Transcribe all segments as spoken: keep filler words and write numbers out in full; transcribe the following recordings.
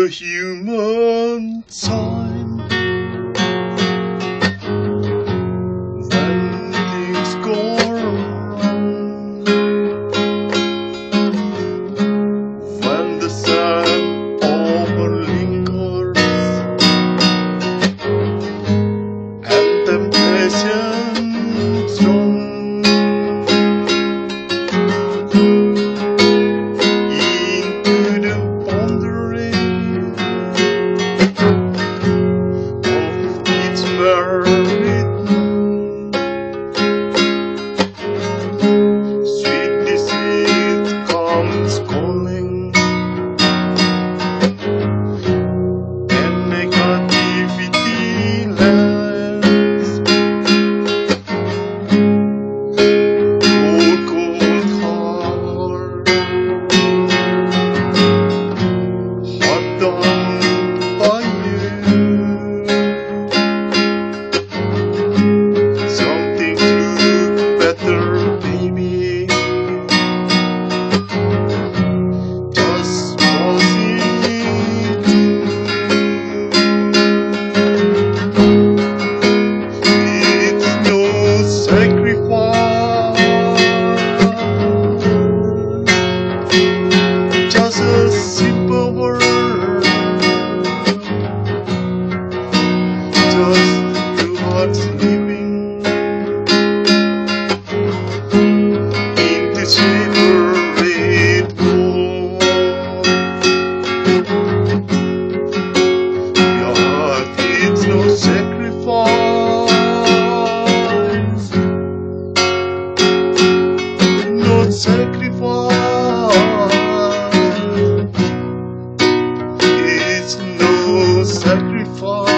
the human time. When things go wrong, when the sun overlingers and temptation strong, sweetness it comes calling, and negativity lands. Cold, cold heart, hot done by you. Something to better, baby. Just passing through. It's no sacrifice, just a simple word, just two hearts living into separate worlds. But it's no sacrifice, no sacrifice. It's no sacrifice.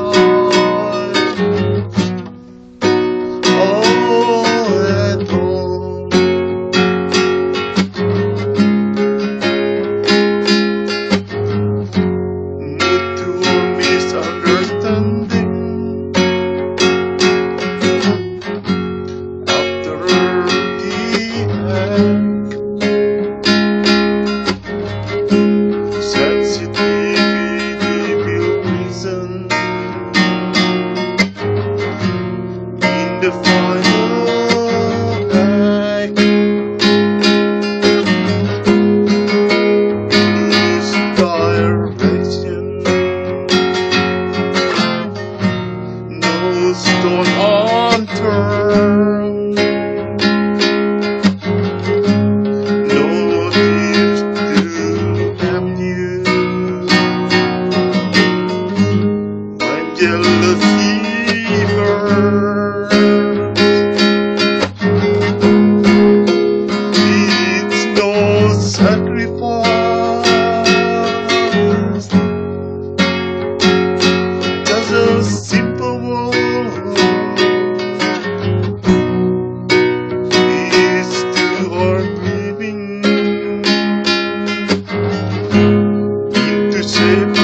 The final act, lose direction, no stone unturned, no tears to damn you. When jealousy burns, sacrifice, just a simple word. It's too hard living into shape.